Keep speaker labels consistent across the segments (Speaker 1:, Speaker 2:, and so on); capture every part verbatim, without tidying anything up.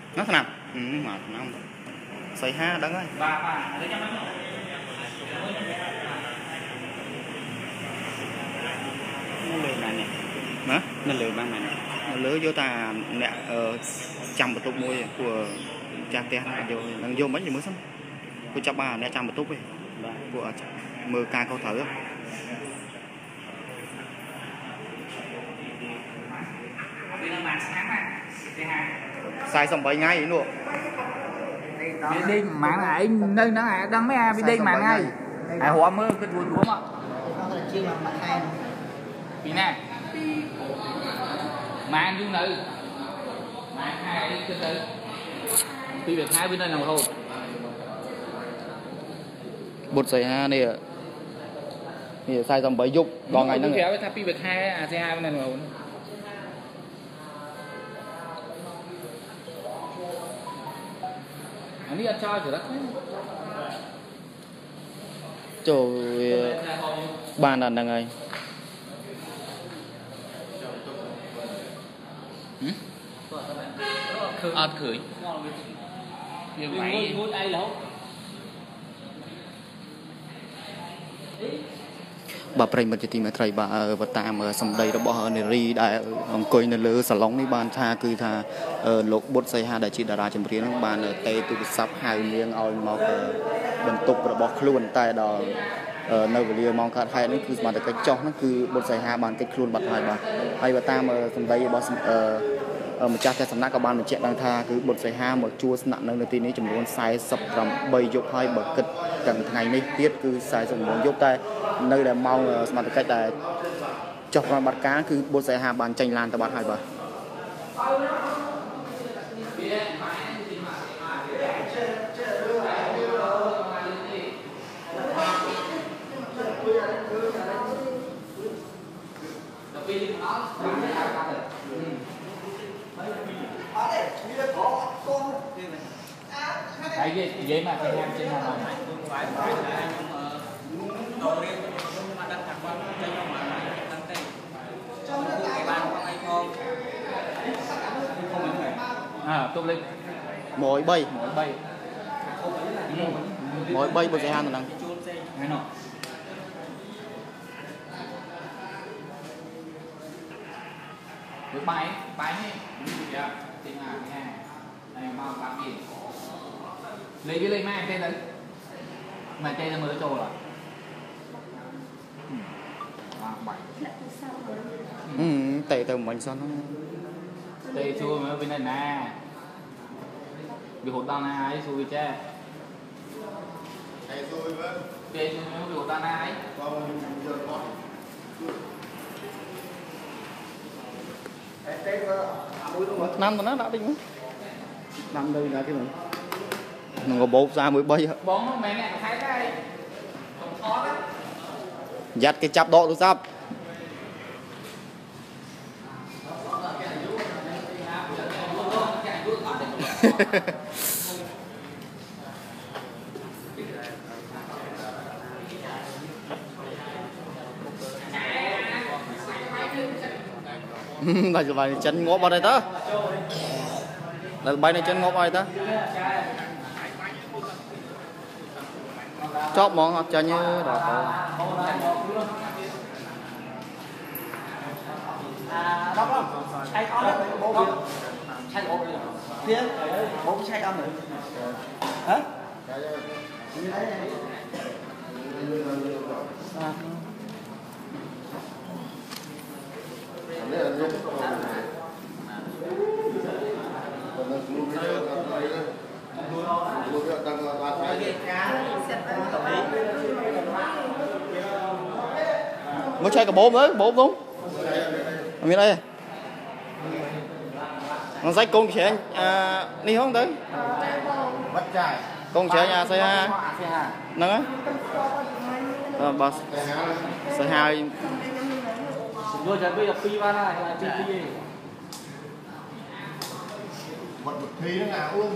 Speaker 1: nó thế nào ừ, mà nó xây ha đắng ơi nó lừa này nè hả nó lừa ban này nó lừa vô ta nè trăm một túc môi của cha tiền vô đang vô mấy gì mới xong của cha ba nè trăm một túc đi của mưa ca câu thử sai xong bảy ngày luôn
Speaker 2: đi mạng này nơi nó à đăng mấy à đi mạng ngay à hoa mưa cái buồn đúng không ạ vì nè mạng dương nữ mạng hai cái tự tuy việc hai bên đây nào thôi
Speaker 1: bột sấy ha này thì sai xong bảy dục còn ngày nó
Speaker 2: kéo cái tháp việc hai à xe hai bên này nào anh đi ăn cho rồi đó
Speaker 1: trời bàn là ngày
Speaker 2: ớt khởi nhiều máy
Speaker 1: bà prey một tí mà thầy bà và tam ở sầm đầy đó bỏ hơn ri đại ông coi nơi lứa salon ní ban tha cứ tha lục bút xây ha đại chỉ đà ra chấm riêng ban ở tây tu sắp hai miếng ao màu bần tục rồi bỏ luôn tay đò nơi vừa liều mong cả hai nó cứ mà cái chó nó cứ bút xây ha ban cái luôn bật hai bà hay bà tam ở sầm đầy bỏ ở một cha cái sầm nát các ban một chuyện đang tha cứ bút xây ha một chua nặng nơi tinนี้chấm luôn sai sập rầm bay dục hai bậc kịch cần ngày ní tiết cứ sai dùng muốn dục tay nơi để mong mà cách là chọc vào bắt cá cứ bột sấy hà bàn tranh lan ta bắt hai bà
Speaker 2: cái gì vậy mà cái hàng trên hàng này à tôi lên
Speaker 1: mỗi bay
Speaker 2: mỗi bay
Speaker 1: mỗi bay bột sấy hà nó năng
Speaker 2: được bay bay nhé tiếng à nghe này mau làm gì lấy cái lấy mai tên đấy mà tên là mới trồ rồi bảy
Speaker 1: ừ tệ từ mình sao nó
Speaker 2: tệ chua mà bên này nè bị hụt đau na ấy xui chứ tệ xui vâng tệ xui mà bị hụt đau na ấy
Speaker 1: năm tụi nó đã định năm đây là cái gì nó có bột ra mới bay
Speaker 2: bóng mẹ nghe thấy cái
Speaker 1: dắt cái chắp độ tôi sắp là bài chân ngõ vào đây ta là bay này chân ngõ vào đây ta chóp món học cho như đó
Speaker 3: đó không chay con đấy bố chay ốp đi thiên bố chay con nữa hả
Speaker 1: mới chơi cả bố nữa bố đúng ở bên đây nó sách con trẻ à, đi không tới con trẻ nhà xây ha nâng á bà xây hai
Speaker 2: rồi giờ bây giờ phi ba này là phi phi gì
Speaker 4: một thi nó nào luôn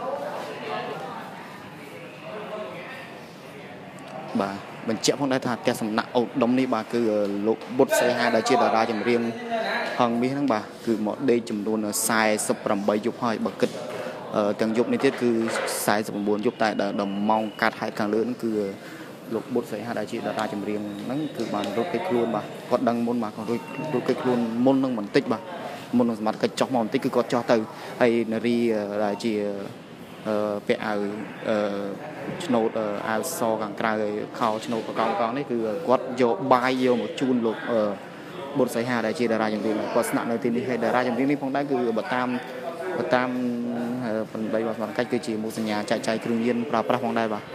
Speaker 1: bà mình chẹo khôngได้thà kẹt sầm nặng ổ đông ní bà cứ lục bút xây hai đã chia ra chấm riêng hằng mi thằng bà cứ một đây chấm luôn là sai sập rầm bay dục hơi bậc kịch ទាំងយប់នេះទៀតគឺ49យប់តែដល់ម៉ោងកាត់ហើយខាងលើហ្នឹងគឺលោកបុត្រសីហាដែលជាតារាចម្រៀងហ្នឹងគឺបានរត់គេចខ្លួនបាទគាត់ដឹងមុនបាទគាត់រត់គេចខ្លួនមុននឹងបន្តិចបាទមុននឹងសមត្ថកិច្ចចោះមកបន្តិចគឺគាត់ចោះទៅហើយនារីដែលជាពាក់អាវឆ្នោតអាវសខាងក្រៅខោឆ្នោតប្រកងកងនេះគឺគាត់យកបាយយកមកជូនលោកបុត្រសីហាដែលជាតារាចម្រៀងគាត់ស្នាក់នៅទីនេះហើយតារាចម្រៀងនេះផងដែរគឺបើតាមបើតាមបណ្ឌិតរបស់សមត្ថកិច្ចគឺជាមុខសញ្ញាចែកចាយគ្រឿងញៀនប្រើប្រាស់ផងដែរបាទ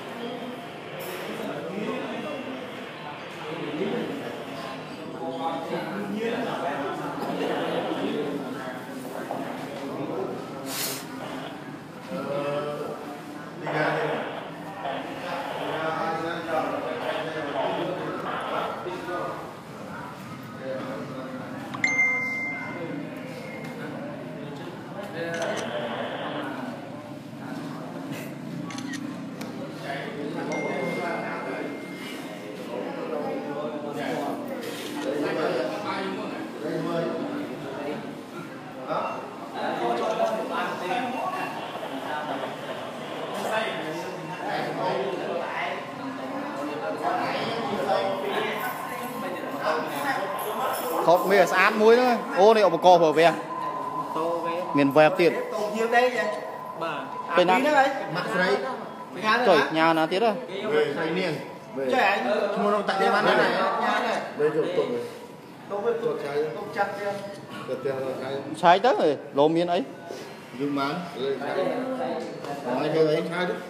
Speaker 1: ខោមានស្អាតមួយហ្នឹងអូនេះឧបករណ៍ប្រើវាមានវ៉ែបទៀតយើងដែរចាបាទពេលណាហ្នឹងហើយម៉ាក់ស្រីចុយញ៉ាណាទៀតហ៎ស្រីនាងចុយអញឈ្មោះនោះតាក់ទេបានណាញ៉ាណាវិញទៅទុកទុកទៅទុកឆៃទុកចាក់ទៀតទៅផ្ទះឆៃឆៃទៅលោមានអីយូរបានលើឆៃហើយធ្វើអីឆៃទៅ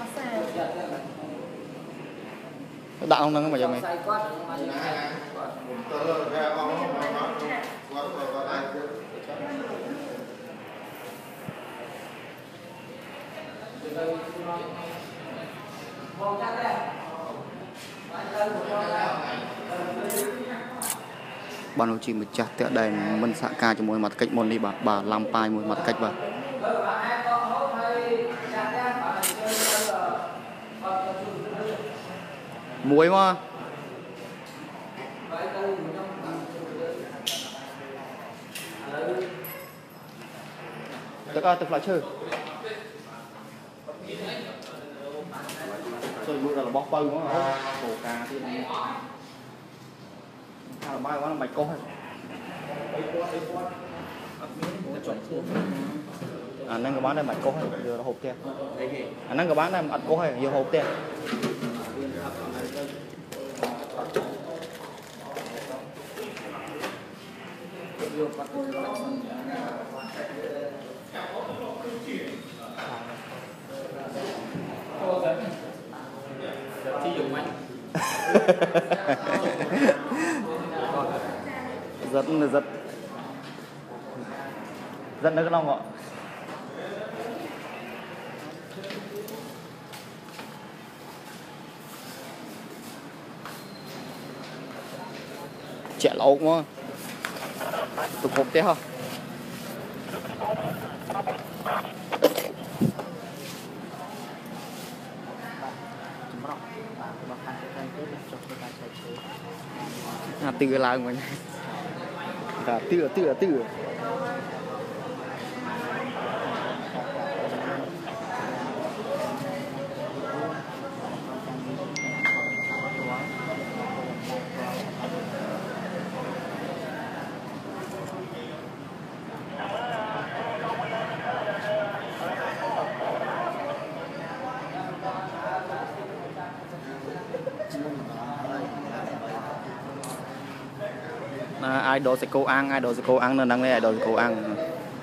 Speaker 1: ដាក់ក្នុងហ្នឹងមកយ៉ាងម៉េចគាត់គាត់ទៅអងគាត់គាត់អាចបានលោកជាម្ចាស់ផ្ទះដែលមិនសហការជាមួយមកកិច្ចមុននេះបាទបាទឡាំប៉ាយមួយមកកិច្ចបាទមួយមកទៅក៏ទៅផ្លាច់ឈើជួយមួយដល់របស់បើហ្មងកោកាទៀតថាបាយគាត់មិនបាច់កោះទេអាហ្នឹងក៏បានដែរមិនបាច់កោះទេយករហូតផ្ទះអាហ្នឹងក៏បានដែរមិនអត់កោះទេយករហូតផ្ទះที่อยู่มั้ยrất là rất rất nó cái lòng ạ trẻ lâu quá tục hộp thế hả à từ là mình à từ từ từ idol sẽ cô ăn idol sẽ cô ăn nên đăng lên idol sẽ cô ăn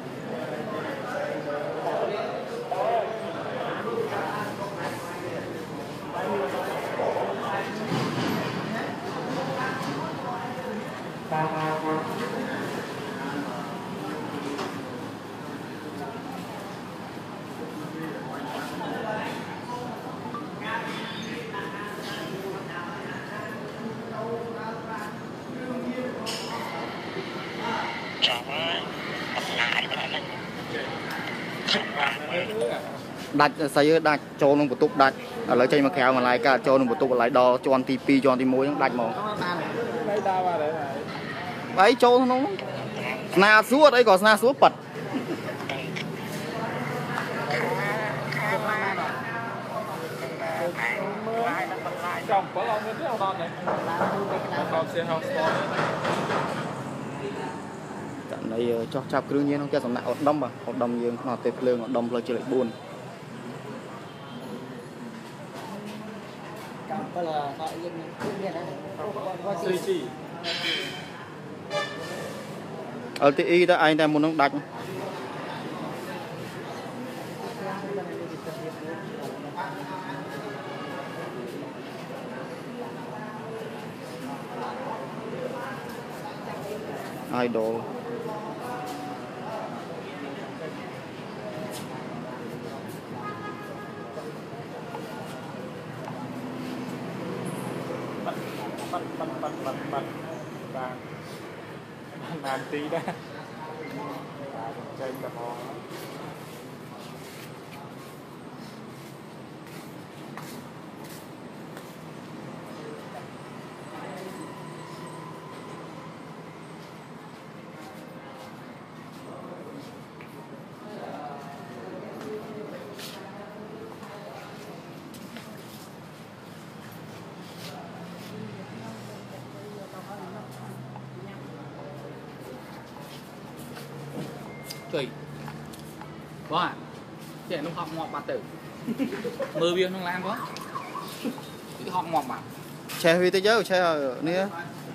Speaker 1: đặt xây đặt cho nó một túc đặt ở lấy trên mà kéo mà lại cả cho nó một túc lại đo cho anh tivi cho anh ti mối đặt màu ấy cho nó na xuống đấy còn na xuống bật
Speaker 2: trong có lo nguyên theo con này con xe house
Speaker 1: trận này cho chạp cứ nhiên không cho sầm nặng ọt đâm mà ọt đâm dương nó tép lương ọt đâm lên chơi lại buồn
Speaker 3: có là họ yên yên đấy
Speaker 1: ở tí đó anh ta muốn nó đánh idol
Speaker 2: bắt bắt bắt bắt bắt và làm tí đó chơi tập ho cười quá trẻ nó học ngọt bạt tử mưa biên nó lan quá cái học ngọt bạt
Speaker 1: che huy tới giờ che ở nè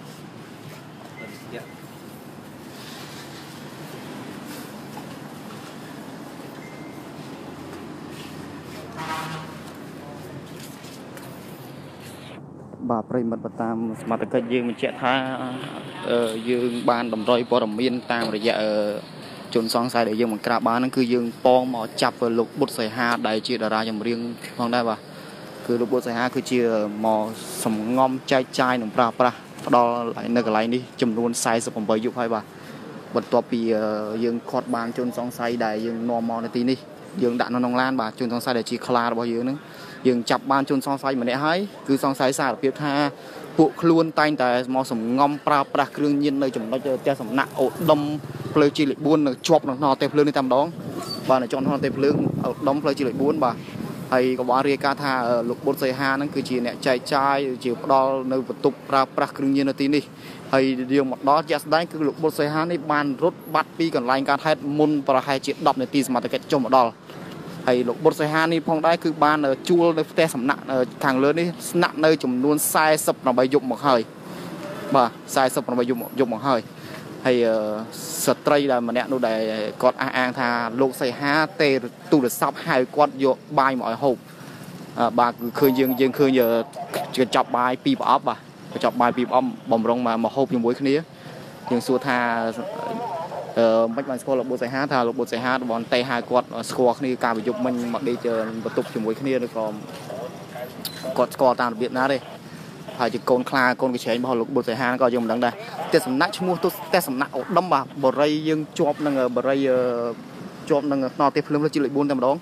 Speaker 1: bàប្រិមត្តបតាមសមត្ថកិច្ចយើងបញ្ជាក់ថាយើងបានតម្រុយព័ត៌មានតាមរយៈជនសង្ស័យដែលយើងបង្ក្រាបបានហ្នឹងគឺយើងប៉ងមកចាប់លោកបុត្រសីហាដែលជាតារាចម្រៀងផងដែរបាទគឺលោកបុត្រសីហាគឺជាមកសំងំចែកចាយនិងប្រើប្រាស់ផ្ដល់នៅកន្លែងនេះចំនួនសែសិបប្រាំបីយប់ហើយបាទបន្ទាប់ពីយើងខាត់បានជនសង្ស័យដែលយើងនាំមកនៅទីនេះយើងដាក់នៅក្នុងឡានបាទជនសង្ស័យដែលជាខ្លារបស់យើងហ្នឹងយើងចាប់បានជនសង្ស័យម្នាក់ហើយគឺសង្ស័យសារភាពថាពួកខ្លួនតែងតែមកសំងំប្រើប្រាស់គ្រឿងញៀននៅចំណុចផ្ទះសំណាក់អូដុំផ្លូវជីលេខបួននៅជាប់នៅក្នុងផ្ទះភ្លើងនេះតែម្ដងបាទនៅជាប់ក្នុងផ្ទះភ្លើងអូដុំផ្លូវជីលេខបួនបាទហើយក៏បានរាយការណ៍ថាលោកបុត្រសីហាហ្នឹងគឺជាអ្នកចែកចាយជាផ្ដល់នៅបន្ទប់ប្រើប្រាស់គ្រឿងញៀននៅទីនេះហើយយើងមកដល់ជាក់ស្ដែងគឺលោកបុត្រសីហានេះបានរត់បាត់ពីកន្លែងកើតហេតុមុនប្រហែលជាដប់នាទីសមត្ថកិច្ចចុះមកដល់ហើយលោកបុត្រសីហានេះផងដែរគឺបានជួលនៅផ្ទះសំណាក់ខាងលើនេះស្នាក់នៅចំនួនសែសិបប្រាំបីយប់មកហើយបាទសែសិបប្រាំបីយប់យប់មកហើយហើយស្ត្រីដែលម្នាក់នោះដែលគាត់អះអាងថាលោកសីហាទេទូរស័ព្ទហៅគាត់យកបាយមកឲ្យហូបបាទគឺឃើញយើងយើងឃើញកញ្ចប់បាយពីរប្រអប់បាទកញ្ចប់បាយពីរប្រអប់បំរុងមកមកហូបជាមួយគ្នាយើងសួរថាអឺមិនបានស្គាល់លោកបុត្រសីហាថាលោកបុត្រសីហាបងតេហៅគាត់ស្គាល់គ្នាការប្រយុទ្ធមិញមកដេកបន្ទប់ជាមួយគ្នាឬក៏គាត់ស្គាល់តាមរបៀបណាទេហើយជាកូនខ្លាកូនកញ្ឆេងរបស់លោកបុត្រសីហាក៏យើងមិនដឹងដែរផ្ទះសំណាក់ឈ្មោះទៅផ្ទះសំណាក់អូដុំបាទបរិយយើងជាប់នឹងបរិយជាប់នឹងថ្នល់ផ្ទះភ្លើងលើជីលេខបួនតែម្ដង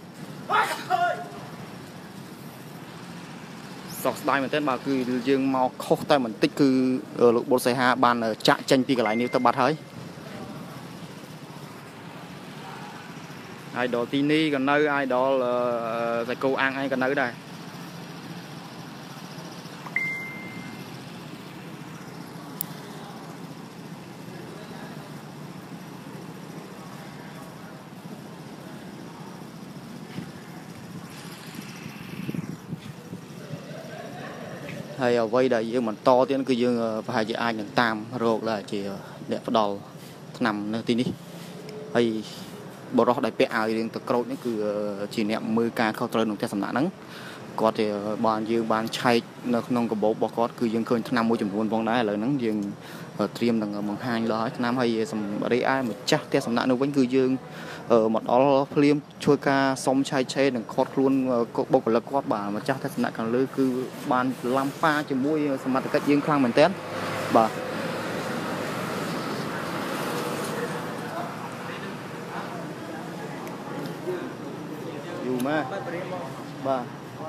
Speaker 1: សោកស្ដាយមែនទែនបាទគឺយើងមកខុសតែបន្តិចគឺលោកបុត្រសីហាបានចាក់ចេញពីកន្លែងនេះទៅបាត់ហើយidol ទីនេះក៏នៅ idol តែគោអាំងឯងក៏នៅដែរហើយអ្វីដែលយើងបន្តទៀតគឺយើងប្រហែលជាអាចនឹងតាមរកដែរជាអ្នកផ្ដល់ថ្នាំនៅទីនេះហើយបរោះដែលពាក់អាវរៀងទៅក្រូចនេះគឺជាអ្នកមើលការខុសត្រូវក្នុងផ្ទះសំណាក់ហ្នឹងគាត់ទៅបានយើងបានឆែកនៅក្នុងកាបូបរបស់គាត់គឺយើងឃើញថ្នាំមួយចំនួនផងដែរឥឡូវហ្នឹងយើងត្រៀមនឹងបង្ហាញដល់ថ្នាំហើយសម្រាប់ឯម្ចាស់ផ្ទះសំណាក់នោះវិញគឺយើងមកដល់ភ្លាមជួយការសុំឆែកឆេរនិងខាត់ខ្លួនបុគ្គលិកគាត់បាទម្ចាស់ផ្ទះសំណាក់ខាងលើគឺបានឡាំប៉ាជាមួយសមត្ថកិច្ចយើងខ្លាំងមែនទែនបាទយូរមកបាទ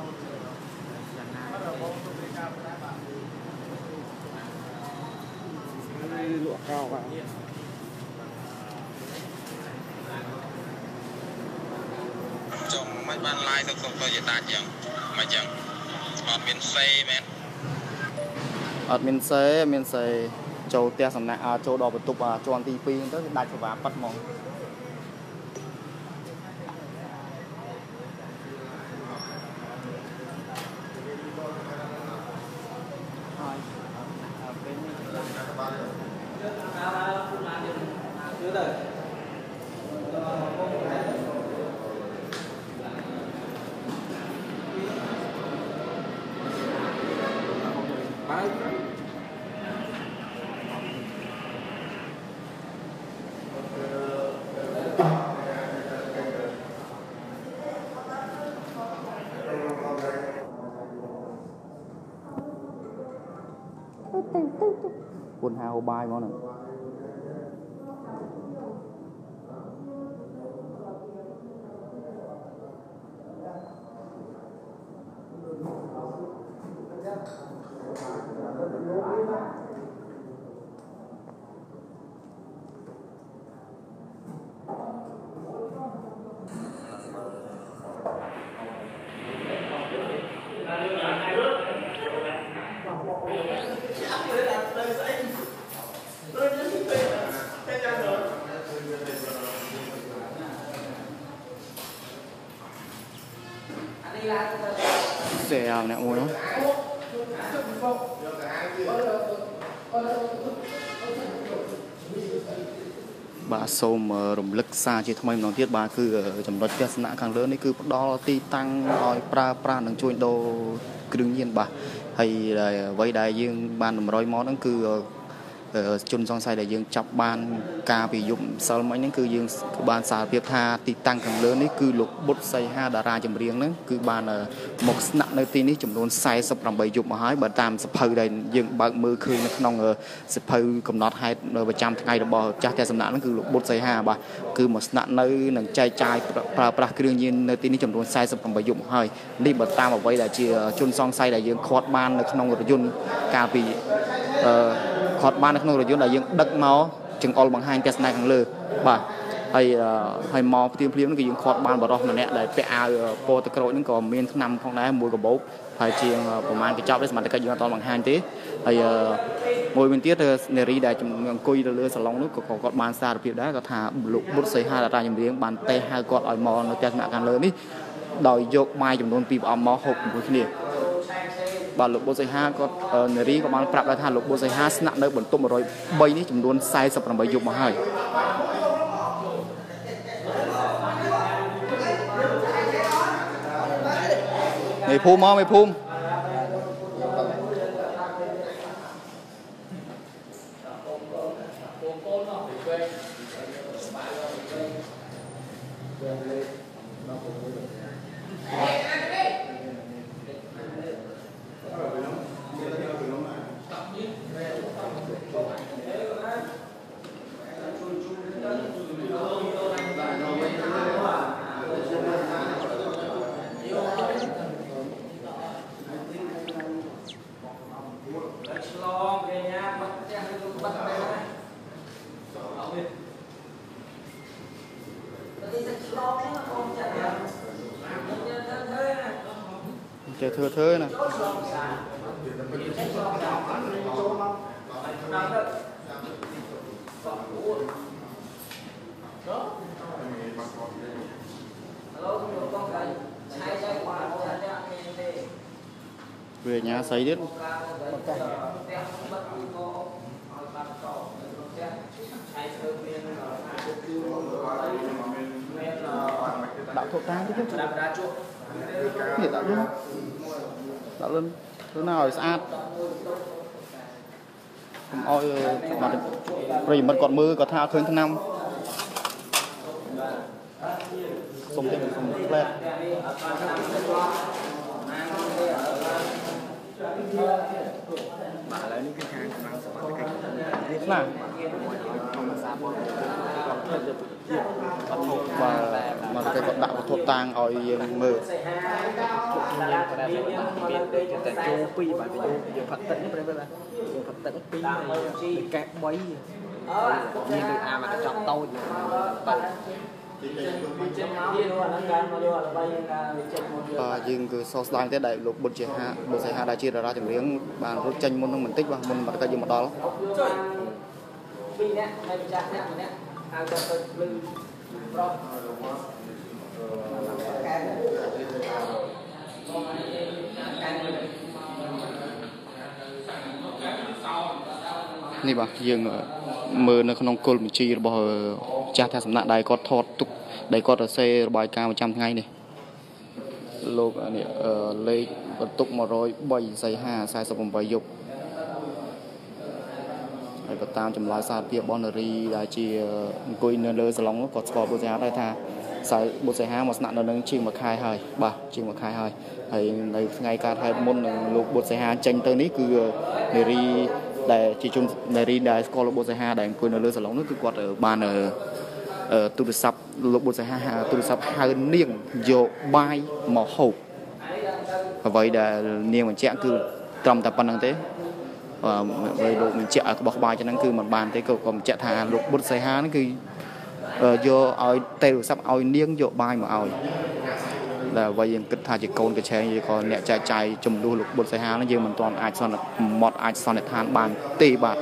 Speaker 1: លក់កោបាទ
Speaker 5: ចុះមិនបានឡាយទៅក្នុងទៅយតាចឹងមិនចឹងអត់មានសេមែន
Speaker 1: អត់មានសេមានសេចូលផ្ទះសំណាក់ចូលដល់បន្ទប់ជាន់ទីពីរទៅដាច់សេវាប៉ាត់ហ្មងគុណហៅបាយមកហ្នឹងសេអាអ្នកមួយនោះបាទសូមរំលឹកសារជាថ្មីម្ដងទៀតបាទគឺចំណុចទស្សនៈខាងលើនេះគឺផ្ដល់ទីតាំងឲ្យប្រើប្រាស់និងជួញដូរគ្រឿងញៀនបាទហើយអ្វីដែលយើងបានតម្រុយមកហ្នឹងគឺជនសង្ស័យដែលយើងចាប់បានការពីយប់ម្សិលមិញហ្នឹងគឺយើងបានសារភាពថាទីតាំងខាងលើនេះគឺលោកបុត្រសីហាតារាចម្រៀងហ្នឹងគឺបានមកស្នាក់នៅទីនេះចំនួនสี่สิบแปดយប់មកហើយបើតាមសភៅដែលយើងបើកមើលឃើញនៅក្នុងសភៅកំណត់ហេតុប្រចាំថ្ងៃរបស់ចាស់ផ្ទះសំណាក់ហ្នឹងគឺលោកបុត្រសីហាបាទគឺមកស្នាក់នៅនិងចែកចាយប្រើប្រាស់គ្រឿងញៀននៅទីនេះចំនួនสี่สิบแปดយប់មកហើយនេះបើតាមអ្វីដែលជាជនសង្ស័យដែលយើងឃាត់បាននៅក្នុងរថយន្តកាលពីអឺគាត់បាននៅក្នុងរថយន្តដែលយើងដឹកមកចង្អុលបង្ហាញទស្សនៈខាងលើបាទហើយហើយមកព្រាមព្រាមហ្នឹងគឺយើងគាត់បានបរោះម្នាក់ដែលពាក់អាវពណ៌ទឹកក្រូចហ្នឹងក៏មានថ្នាំផងដែរមួយកបោកហើយជាងប្រហែលកញ្ចប់នេះសមត្ថកិច្ចយើងអត់តបង្ហាញទេហើយមួយវិញទៀតនារីដែលអង្គុយទៅលើសាឡុងនោះក៏គាត់បានសារភាពដែរគាត់ថាលោកបុត្រសីហាតារាចម្រៀងបានតេហៅគាត់ឲ្យមកនៅទស្សនៈខាងលើនេះដោយយកបាយចំនួនពីរប្រអប់មកហូបជាមួយគ្នាបាទលោកបុត្រសីហាគាត់នារីក៏បានប្រាប់ដែរថាលោកបុត្រសីហាស្នាក់នៅបន្ទប់một không baនេះចំនួនสี่สิบแปดយប់មកហើយមេភូមិមកមេភូមិចេះធ្វើធ្វើណាវាញ៉ាស្អីទៀតដាក់ធូបតាំងទៀតដាក់ដាក់ជួបនេះដាក់luônដាក់luôn thứ nàoឲ្យស្អាតកុំឲ្យបាត់ប្រិយមិត្តគាត់មើលគាត់ថាឃើញឆ្នាំសុំទេសុំផ្លែបាទឥឡូវនេះគឺខាងខាងសមាជិកនេះខ្លះធម្មសាបងបាទមកគេគាត់ដាក់វត្ថុតាំងឲ្យយើងមើលយើងក៏ដែរមានតែតែជូពីរបាទទៅយើងផាត់ទឹកនេះប្រហែលបាទយើងផាត់ទឹកពីរហើយកែបីមានដូចអាមកកញ្ចប់តូចតូច và dương cứ so sánh thế đại lục bột chế hạ bột chế hạ đại chia ra chừng riêng bàn rút tranh môn mình tích và môn mặt cái gì mà đóนี่บ่យើងមើលនៅក្នុងគល់បញ្ជីរបស់ចាស់ថាសំណាក់ដៃគាត់ថតទុកដៃគាត់សរសេររបាយការណ៍ប្រចាំថ្ងៃនេះលោកនេះលេខបន្ទុកmột không baសីហាสี่สิบแปดយប់ហើយបើតាមចម្លើយសារភាពរបស់នារីដែលជាអង្គុយនៅលើសាឡុងគាត់ស្គាល់បុស្សាដែរថាសៅបុស្សាមកស្នាក់នៅនឹងជាងមួយខែហើយបាទជាងមួយខែហើយហើយនៅថ្ងៃកើតហេតុមុននឹងលោកបុស្សាចេញទៅនេះគឺនារីដែលជាជននារីដែលស្គាល់លោកបុស្សាដែលអង្គុយនៅលើសាឡុងនោះគឺគាត់បានទូរស័ព្ទលោកបុស្សាទូរស័ព្ទហៅនាងយកបាយមកហូបអ្វីដែលនាងបញ្ជាក់គឺត្រឹមតែប៉ុណ្្នឹងទេហើយលោកបញ្ជាក់ក្បោះក្បាយចឹងហ្នឹងគឺមិនបានទេក៏គាត់បញ្ជាក់ថាលោកបុស្សាហ្នឹងគឺយកឲ្យទូរស័ព្ទឲ្យនាងយកបាយមកឲ្យដែលអ្វីយើងគិតថាជាកូនកញ្ឆែងឬក៏អ្នកចែកចាយចំនួនលោកបុស្សាហ្នឹងយើងមិនទាន់អាចសន្និមត់អាចសន្និដ្ឋានបានទេបាទ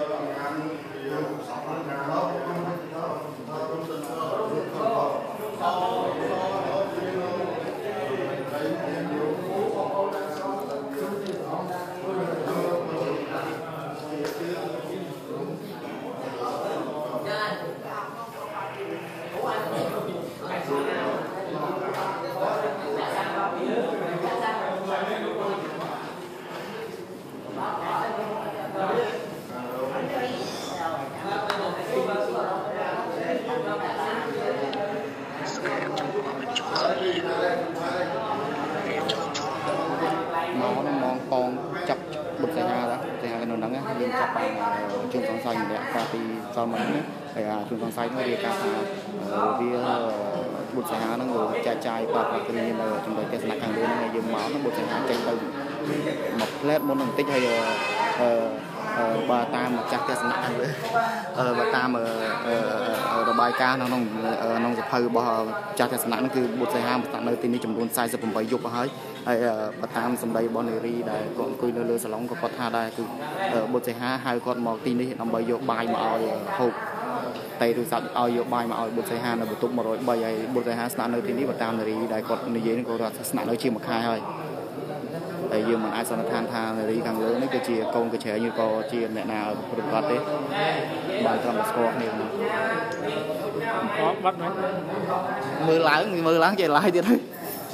Speaker 1: ជនសង្ស័យម្នាក់កាលពីសល់មិញហ្នឹងហើយជនសង្ស័យនោះវាការថាវាបុស្សាហ្នឹងវាចែកចាយប្រាប់គ្រានៅចំណុចទស្សនៈខាងលើហ្នឹងហើយយើងមកហ្នឹងបុស្សាចេញទៅមកផ្លែតមុននឹងបន្តិចហើយបើតាមម្ចាស់ទស្សនៈខាងលើបើតាមរបាយការណ៍ក្នុងក្នុងសភៅរបស់ម្ចាស់ទស្សនៈហ្នឹងគឺបុស្សាមកស្នាក់នៅទីនេះចំនួនสี่สิบแปดយប់ហើយហើយបើតាមសម្ដីរបស់នារីដែលគាត់អង្គុយនៅលើសាឡុងក៏គាត់ថាដែរគឺបុស្សាហៅគាត់មកទីនេះដើម្បីយកបាយមកឲ្យហូបតែទូរស័ព្ទឲ្យយកបាយមកឲ្យបុស្សានៅបន្ទប់một không baហើយបុស្សាស្នាក់នៅទីនេះបើតាមនារីដែលគាត់និយាយហ្នឹងគាត់ថាស្នាក់នៅជាមួយខែហើយហើយយើងមិនអាចសន្និដ្ឋានថានារីខាងលើនេះគឺជាកូនកញ្ឆែងឬក៏ជាអ្នកណាប្រកបទេបានត្រឹមតែស្គាល់គ្នាហ្នឹងអត់បាត់មែនមើលឡើងមើលឡើងចេះឡាយទៀតហើយ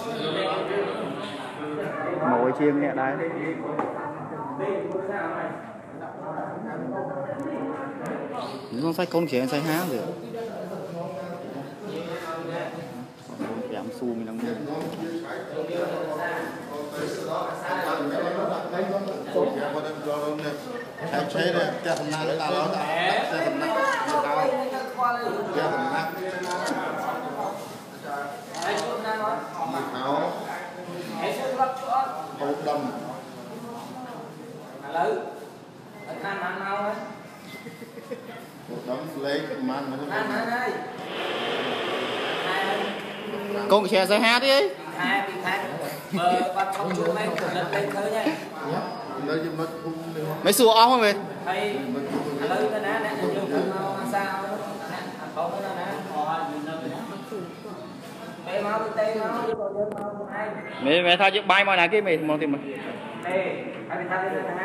Speaker 1: មួយជាងអ្នកដែរសង្ស័យកូនច្រៀងសៃហាទេប្រាំស៊ូមីនឹងមើលឆែកឆេរតែសំណាក់ដល់ដល់តែសំណាក់ដល់តែសំណាក់ហើយខ្លួនណាអត់មកហៅហើយជួយរត់ជួយអត់ហូបដុំឥឡូវអត់តាមបានមកហើយកូនដំលេខប្រហែលមិនបានហើយកូនជាសៃហាទេអីខែពីខែបើបាត់ខំជួបលេខលិតលេខឃើញហើយនៅចំណុចភូមិមិនសួរអស់ហ្នឹងមែនហើយឥឡូវទៅណាអ្នកយកមកអាសាអ្នកអត់ទៅណាណាអស់ហើយនៅទៅណាពេលមកទៅទេមកឬក៏យើងមកខ្លួនឯងមេមេថាយកបាយមកណាគេមេមកទៀតមកទេហើយថាទៅណា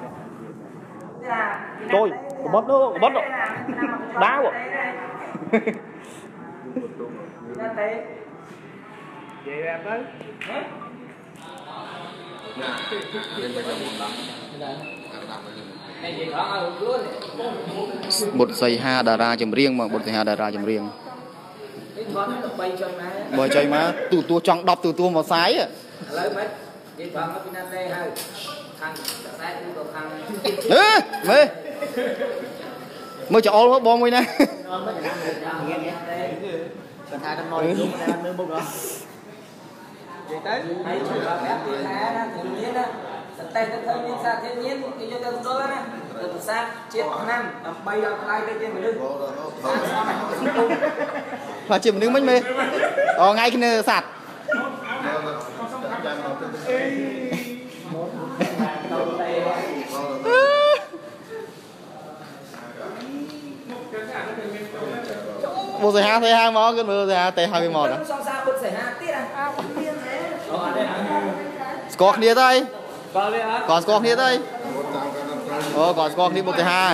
Speaker 1: tôi bớt nữa bớt rồi đá rồi vậy em tới một giây ha đà ra chấm riêng mà một giây ha đà ra chấm riêng bơi chơi má từ tua trong đọc từ tua vào sái à ê mê mới cho all bom quay nè
Speaker 3: sát chết năm làm bay ra tay đây trên mình lưng
Speaker 1: và chìm đứng mấy mê ờ ngay cái nơi sạt bộ giày ha thấy hai món cái bộ giày ha thấy hai cái món đó squat kia đây còn squat kia đây ồ còn squat đi bộ giày ha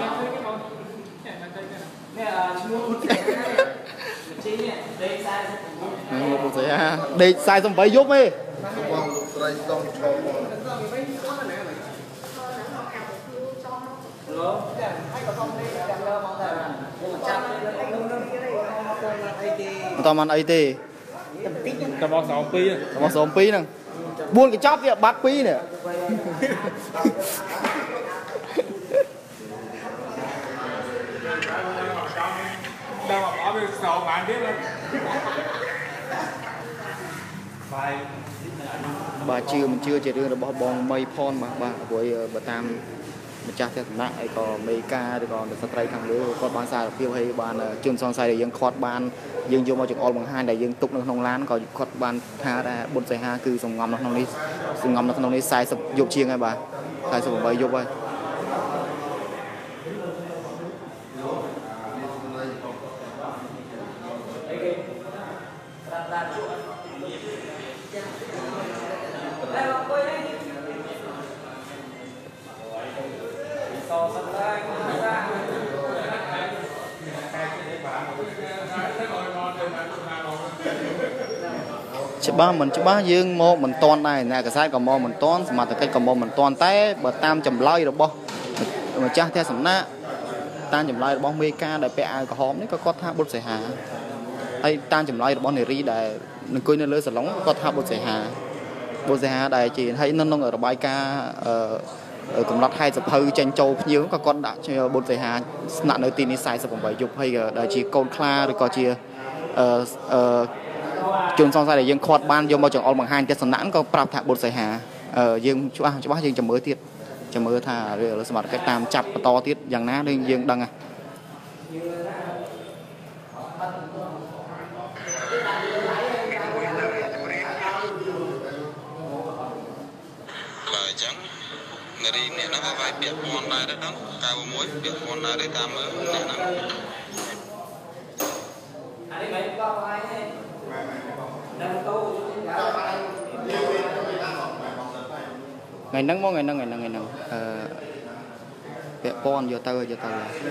Speaker 1: bộ giày ha đây sai xong bấy giúp đi tao ăn ai tê
Speaker 5: tao mò sòng pi
Speaker 1: tao mò sòng pi nè buôn cái chóp vậy bát pi nè
Speaker 5: đâu mà bỏ về sòng bạn biết luôn
Speaker 1: bà chưa mình chưa chỉ riêng là bỏ bong mây phon mà bà với bà tam mình chắc theo nặng ấy còn mấy ca thì còn được sắp tay thằng lứa con bán xa được phiêu hay bàn chuyên son sai để dân khót ban dân vô môi trường all bằng hai để dân tục nó không lán còn khót ban tha ra bốn giày ha cứ dùng ngầm nó không đi dùng ngầm nó không đi sai sập dục chiêng hay bà sai sập bay dục ơi chứ ba mình chứ ba dương mô mình toàn này nè cái sai còn mô mình toàn mà từ cái còn mô mình toàn té bờ tam chầm lây được bo mà cha theo sẵn na tam chầm lây được bo mê ca để pe ai có hóm đấy có có tha bột sài hà hay tam chầm lây được bo này ri để mình coi nên lưới sờ lóng có tha bột sài hà bột sài hà đây chỉ thấy nó nó ở bài ca ở cùng lót hai sập hơi tranh châu nhiều có con đã cho bột sài hà nạn nơi tin đi sai sập bảy chục hay là chỉ con kla rồi có chia chôn xong ra để dương khót ban vô môi trường all bằng hai cái sẵn nãn có prap thả bột sài hà ờ dương chú à chú bác dương chầm mới tiết chầm mới thả rồi là mặt cái tam chặt to tiết dạng ná nên dương đăng à
Speaker 6: lời trắng người đi nè nó có vài biệt con này đó đó cao muối biệt con này để tam mới nè
Speaker 1: ngày nắng món ngày nắng ngày nắng ngày nắng vẽ con vô tơ vô tơ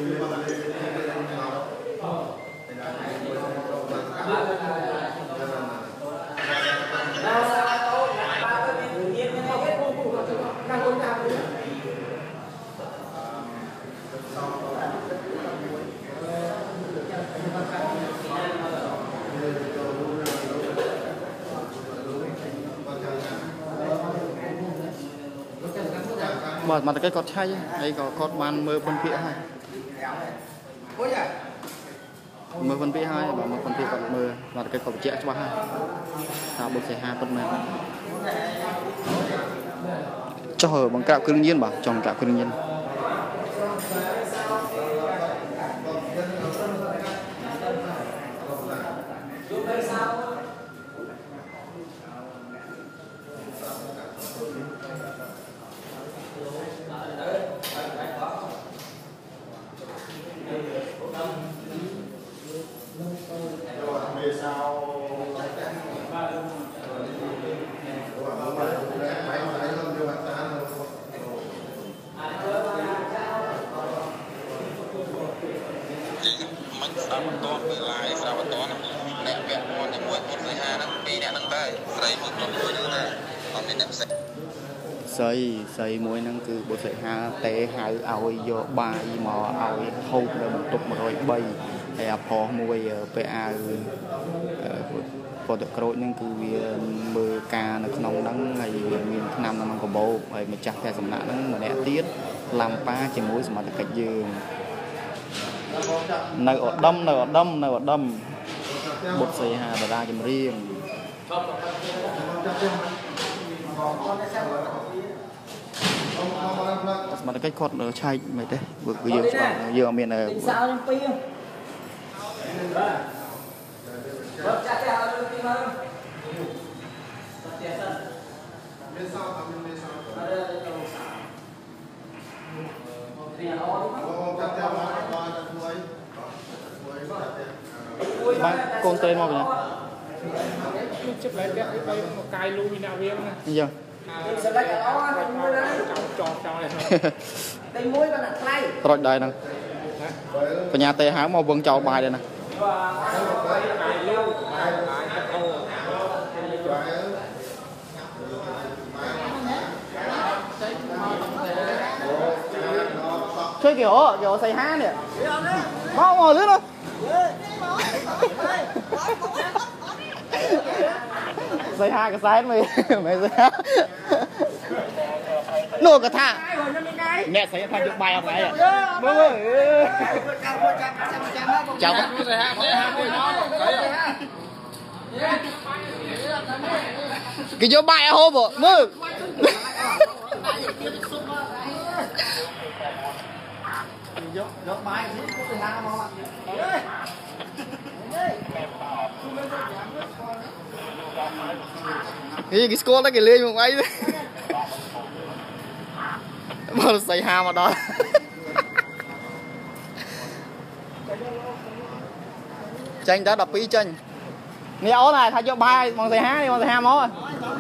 Speaker 1: mà mà cái cọt chay ấy có cọt bàn mơ phân phía hai mơ phân phía hai và mơ phân phía cọt mơ và cái cọt chẽ cho hai thảo bột sài hà phân mơ cho hở bằng cạo cương nhiên bảo trồng cạo cương nhiên xây xây muối năng cứ bộ sợi ha té hai ao vô ba mò ao hâu rồi một tục một rồi bay hay phò muối pa phò được rồi năng cứ mưa ca nó nông nắng hay miền nam nó có bộ hay mà chặt cái sầm nã nó mà đẻ tiết làm pa chỉ muối mà được cái dương nơi ở đâm nơi ở đâm nơi ở đâm bột sợi ha để ra chìm riêng
Speaker 3: con
Speaker 1: mà cái cột nó chay mày thế vừa vừa giờ giờ miền này
Speaker 3: sao nhưng pi
Speaker 1: con tên mà nhỉ
Speaker 5: chấp lấy cái cái một cài lui nào viên nè
Speaker 1: giờ rồi đây nè nhà tê háo mà vân chào bài đây nè chơi kiểu kiểu xây há nè mau ngồi lưới thôi xây hai cái sai mày mày xây hai nô cái thà mẹ xây thay được bài học này à mơ mơ chào bác cái vô bài hôm bộ mơ cái cái score đó cái lên một ấy mà xây ham ở đó tranh đã đập ý tranh nghe ố này thay cho bài bằng xây há đi bằng xây ham ó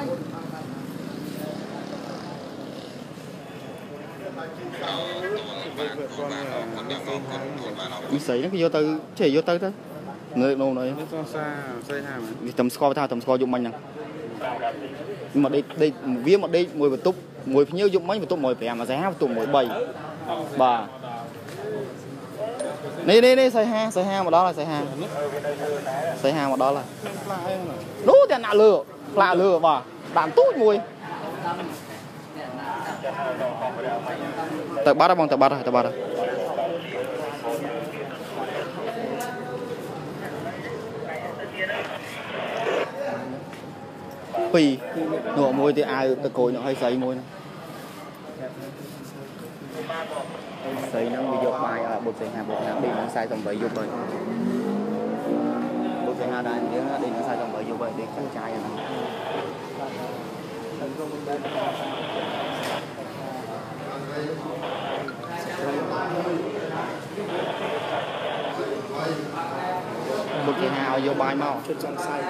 Speaker 1: mình xây nó cái vô tư chỉ vô tư thôi người nô này tầm score thao tầm score dụng mình nè nhưng mà đi đi viết một đi mùi một túc mùi nhớ dụng mấy một túc mùi phải mà giá một túc mùi bảy bà đi đi đi xây ha xây ha mà đó là xây ha xây ha mà đó là đúng tiền nạ lừa lạ lừa và đạn tút mùi tập bắt ra bằng tập bắt rồi tập bắt rồi phi nổ môi thì ai tự cối nó hay xây môi nó xây nó bị dột bài ở bột xây hà bột nó đi nó sai tầm bảy dột bài bột xây hà đây nó đi nó sai tầm bảy dột bài để không trai rồi bột xây hà vô bài mau chút trong sai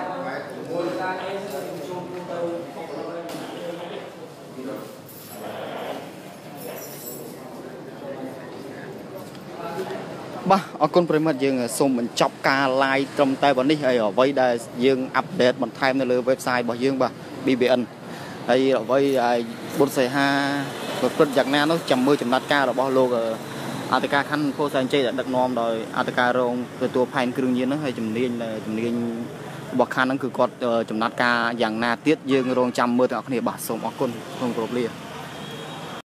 Speaker 1: ba ở con primer dương xung mình chọc ca like trong tay bọn đi hay ở vây đây dương update mình thêm lên website của dương ba bê bê en hay ở vây bốn xe ha một phần giặc na nó chầm mưa chầm nát ca rồi bao lô ở a tê ca khăn phô sang chơi đã đặt nom rồi a tê ca rong từ tua phanh kêu nhiên nó hay chầm niên là chầm niên bậc khăn nó cứ cọt chầm nát ca giặc na tiết dương rong chầm mưa từ ở này bà xung ở con không có